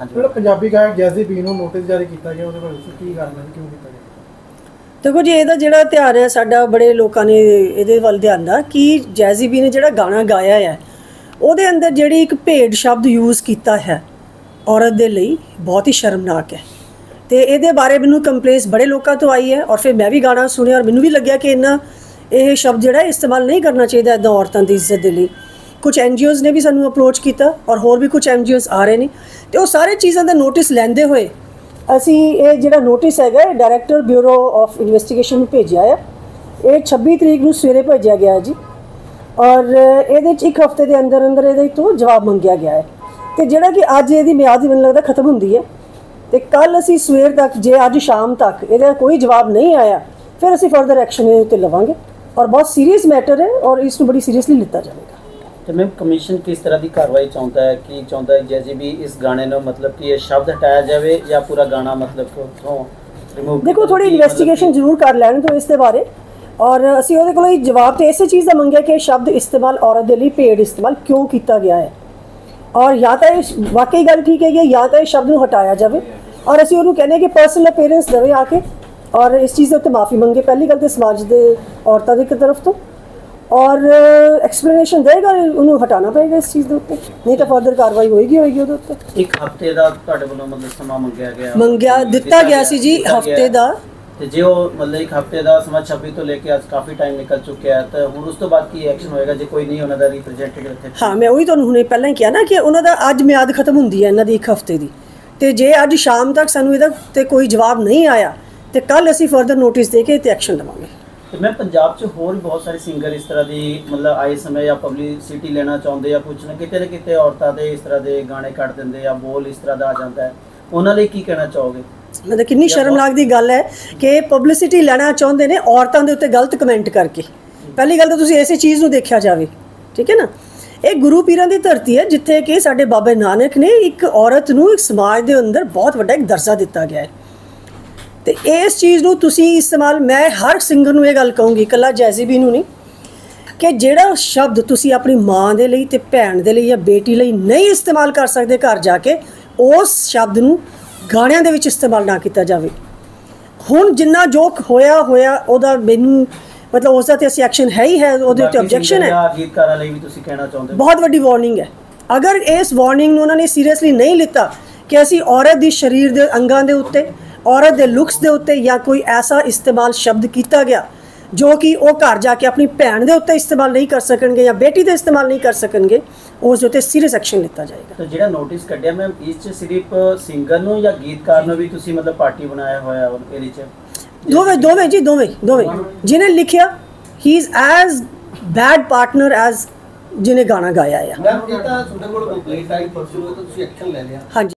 ਜਿਹੜਾ ਪੰਜਾਬੀ ਗਾਇਕ Jazzy B ਨੂੰ ਨੋਟਿਸ ਜਾਰੀ ਕੀਤਾ ਗਿਆ, ਉਹਦੇ ਬਾਰੇ ਕੀ ਕਾਰਨ ਹੈ, ਕਿਉਂ ਕੀਤਾ ਗਿਆ? देखो जी, ਇਹਦਾ ਜਿਹੜਾ ਧਿਆਨ ਹੈ ਸਾਡਾ, ਬੜੇ ਲੋਕਾਂ ਨੇ ਇਹਦੇ ਵੱਲ ਧਿਆਨ ਦਾ ਕਿ ਜੈਜ਼ੀ ਬੀ ਨੇ ਜਿਹੜਾ ਗਾਣਾ ਗਾਇਆ ਹੈ ਉਹਦੇ ਅੰਦਰ ਜਿਹੜੀ ਇੱਕ ਭੇਡ ਸ਼ਬਦ ਯੂਜ਼ ਕੀਤਾ ਹੈ ਔਰਤ ਦੇ ਲਈ, ਬਹੁਤ ਹੀ ਸ਼ਰਮਨਾਕ ਹੈ। ਤੇ ਇਹਦੇ ਬਾਰੇ ਮੈਨੂੰ ਕੰਪਲੇਂਟਸ ਬੜੇ ਲੋਕਾਂ ਤੋਂ ਆਈ ਹੈ, ਔਰ ਫਿਰ ਮੈਂ ਵੀ ਗਾਣਾ ਸੁਣਿਆ ਔਰ ਮੈਨੂੰ ਵੀ ਲੱਗਿਆ ਕਿ ਇਹਨਾਂ ਇਹ ਸ਼ਬਦ ਜਿਹੜਾ ਇਸਤੇਮਾਲ ਨਹੀਂ ਕਰਨਾ ਚਾਹੀਦਾ ਇੱਦਾਂ ਔਰਤਾਂ ਦੀ ਇੱਜ਼ਤ ਦੇ ਲਈ। ਕੁਝ NGOs ਨੇ ਵੀ ਸਾਨੂੰ ਅਪਰੋਚ ਕੀਤਾ ਔਰ ਹੋਰ ਵੀ ਕੁਝ NGOs ਆ ਰਹੇ ਨੇ, ਤੇ ਉਹ ਸਾਰੇ ਚੀਜ਼ਾਂ ਦਾ ਨੋਟਿਸ ਲੈਂਦੇ ਹੋਏ ਅਸੀਂ ਇਹ ਜਿਹੜਾ ਨੋਟਿਸ ਹੈਗਾ ਡਾਇਰੈਕਟਰ ਬਿਊਰੋ ਆਫ ਇਨਵੈਸਟੀਗੇਸ਼ਨ ਨੂੰ ਭੇਜਿਆ ਹੈ। ਇਹ 26 ਤਰੀਕ ਨੂੰ ਸਵੇਰੇ ਭੇਜਿਆ ਗਿਆ ਹੈ ਜੀ, ਔਰ ਇਹਦੇ 'ਚ ਇੱਕ ਹਫ਼ਤੇ ਦੇ ਅੰਦਰ ਅੰਦਰ ਇਹਦੇ ਤੋਂ ਜਵਾਬ ਮੰਗਿਆ ਗਿਆ ਹੈ। ਤੇ ਜਿਹੜਾ ਕਿ ਅੱਜ ਇਹਦੀ ਮਿਆਦ ਮੈਨੂੰ ਲੱਗਦਾ ਖਤਮ ਹੁੰਦੀ ਹੈ, ਤੇ ਕੱਲ ਅਸੀਂ ਸਵੇਰ ਤੱਕ, ਜੇ ਅੱਜ ਸ਼ਾਮ ਤੱਕ ਇਹਦਾ ਕੋਈ ਜਵਾਬ ਨਹੀਂ ਆਇਆ, ਫਿਰ ਅਸੀਂ ਫਰਦਰ ਐਕਸ਼ਨ ਇਹਦੇ ਉੱਤੇ ਲਵਾਂਗੇ। ਔਰ ਬਹੁਤ ਸੀਰੀਅਸ ਮੈਟਰ ਹੈ ਔਰ ਇਸ ਨੂੰ ਬੜੀ ਸੀਰੀਅਸਲੀ ਲਿੱਤਾ ਜਾਵੇਗਾ। तो मैम कमीशन किस तरह की कार्रवाई चाहता है कि चाहता है जैसे भी इस गाने में मतलब कि ये शब्द हटाया जाए या पूरा गाना मतलब रिमूव? देखो थोड़ी इन्वेस्टिगेशन जरूर कर लैन तो इसके बारे, और असी ਉਹਦੇ ਕੋਲੋਂ जवाब तो इस चीज़ का मंगਿਆ कि शब्द इस्तेमाल औरत के लिए पेड इस्तेमाल क्यों किया गया है, और या तो वाकई गल ठीक है या तो इस शब्द को हटाया जाए, और असी उन्होंने कहने कि पर्सनल अपीयरेंस देवे आके और इस चीज़ के उत्ते माफ़ी मंगे। पहली गल तो समाज के औरतों की तरफ तो, और एक्सप्लेनेशन देगा, उन्होंने हटाना पड़ेगा इस चीज़ के उत्ते, नहीं तो फर्दर कार्रवाई होएगी ਉਹਦੇ ਉੱਤੇ। एक हफ्ते ਦਾ ਤੁਹਾਡੇ ਵੱਲੋਂ ਮਤਲਬ ਸਮਾਂ ਮੰਗਿਆ ਦਿੱਤਾ ਗਿਆ ਸੀ ਜੀ, ਹਫ਼ਤੇ ਦਾ। ਤੇ ਜੇ ਉਹ ਮਤਲਬ ਇੱਕ ਹਫ਼ਤੇ ਦਾ ਸਮਾਂ 26 ਤੋਂ ਲੈ ਕੇ ਅੱਜ ਕਾਫੀ ਟਾਈਮ ਨਿਕਲ ਚੁੱਕਿਆ ਹੈ, ਤਾਂ ਹੁਣ ਉਸ ਤੋਂ ਬਾਅਦ ਕੀ ਐਕਸ਼ਨ ਹੋਏਗਾ ਜੇ ਕੋਈ ਨਹੀਂ ਉਹਨਾਂ ਦਾ ਰਿਪਰੈਜ਼ੈਂਟੇਟਿਵ ਇੱਥੇ? ਹਾਂ, ਮੈਂ ਉਹੀ ਤੁਹਾਨੂੰ ਹੁਣੇ ਪਹਿਲਾਂ ਹੀ ਕਿਹਾ ਨਾ ਕਿ ਉਹਨਾਂ ਦਾ ਅੱਜ ਮਿਆਦ ਖਤਮ ਹੁੰਦੀ ਹੈ ਇਹਨਾਂ ਦੀ, ਇੱਕ ਹਫ਼ਤੇ ਦੀ। ਤੇ ਜੇ ਅੱਜ ਸ਼ਾਮ ਤੱਕ ਸਾਨੂੰ ਇਹਦਾ ਤੇ ਕੋਈ ਜਵਾਬ ਨਹੀਂ ਆਇਆ ਤੇ ਕੱਲ ਅਸੀਂ ਫਰਦਰ ਨੋਟਿਸ ਦੇ ਕੇ ਤੇ ਐਕਸ਼ਨ ਲਵਾਂਗੇ। ਤੇ ਮੈਂ ਪੰਜਾਬ 'ਚ ਹੋਰ ਵੀ ਬਹੁਤ ਸਾਰੇ ਸਿੰਗਰ ਇਸ ਤਰ੍ਹਾਂ ਦੀ ਮਤਲਬ ਆਏ ਸਮੇਂ ਜਾਂ ਪਬਲਿਸਿਟੀ ਲੈਣਾ ਚਾਹੁੰਦੇ ਜਾਂ ਕੁਛ ਨਾ ਕਿਤੇ ਔਰਤਾਂ ਦੇ ਇਸ ਤਰ੍ਹਾਂ ਦੇ ਗਾਣੇ ਕੱਢ ਦਿੰਦੇ ਜਾਂ ਬੋਲ ਇਸ ਤਰ੍ਹਾਂ ਦਾ ਆ ਜਾਂਦਾ ਹੈ, ਉਹਨਾਂ ਲਈ ਕੀ ਕਹਿਣਾ ਚਾਹੋਗੇ? मतलब कितनी शर्मनाक दी गल है कि पब्लिसिटी लेना चाहते हैं औरतों के उत्ते गलत कमेंट करके। पहली गल तो तुसीं इस चीज़ को देखा जाए, ठीक है ना। ये गुरु पीरां दी धरती है जिथे कि साडे बाबे नानक ने एक औरत नूं एक समाज के अंदर बहुत वड्डा एक दर्जा दिता गया है। तो इस चीज़ नूं तुसीं इस्तेमाल, मैं हर सिंगर नूं ये गल कहूँगी, कल्ला जैज़ी बी नूं नहीं, कि जिहड़ा शब्द तुसीं अपनी माँ दे लई ते भैन दे लई या बेटी लई नहीं इस्तेमाल कर सकते घर जाके, उस शब्द नूं गाणिਆਂ ਦੇ ਵਿੱਚ इस्तेमाल ना किया जाए। ਹੁਣ जिन्ना जो होया ਉਹਦਾ ਮੈਨੂੰ मतलब उसका तो असं एक्शन है ही है, ਉਹਦੇ ਉੱਤੇ ऑब्जेक्शन है। ਗੀਤਕਾਰਾਂ ਲਈ ਵੀ ਤੁਸੀਂ ਕਹਿਣਾ ਚਾਹੁੰਦੇ ਹੋ? बहुत वड्डी वार्निंग है। अगर इस वार्निंग ਨੂੰ ਉਹਨਾਂ ਨੇ सीरियसली नहीं लिता कि ਅਸੀਂ औरत ਦੀ शरीर ਦੇ ਅੰਗਾਂ ਦੇ ਉੱਤੇ, औरत ਦੇ लुक्स ਦੇ ਉੱਤੇ ਜਾਂ ਕੋਈ ऐसा इस्तेमाल शब्द किया गया जो कि वो घर जाके अपनी भैन के उत्ते इस्तेमाल नहीं कर सकणगे या बेटी ते इस्तेमाल नहीं कर सकणगे, उस उत्ते सीरियस एक्शन लिता जाएगा। तो ਜਿਹੜਾ ਨੋਟਿਸ ਕੱਢਿਆ ਮੈਮ, ਇਸ 'ਚ ਸਿਰਫ ਸਿੰਗਰ ਨੂੰ ਜਾਂ ਗੀਤਕਾਰ ਨੂੰ ਵੀ ਤੁਸੀਂ ਮਤਲਬ ਪਾਰਟੀ ਬਣਾਇਆ ਹੋਇਆ ਇਹਦੇ 'ਚ? दोवें जी, दोवें जिन्हें लिखिया ही is as bad partner as जिन्हें गाना गाया है। मैम, ਇਹ ਤਾਂ ਤੁਹਾਡੇ ਕੋਲ ਕੰਪਲੇਂਟ ਆਈ ਪਰਸੋਂ, ਤਾਂ ਤੁਸੀਂ ਐਕਸ਼ਨ ਲੈ ਲਿਆ? हाँ जी।